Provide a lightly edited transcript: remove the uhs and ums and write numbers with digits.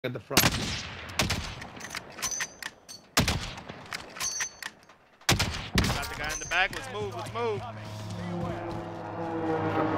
at the front. Got the guy in the back. Let's move. Let's move.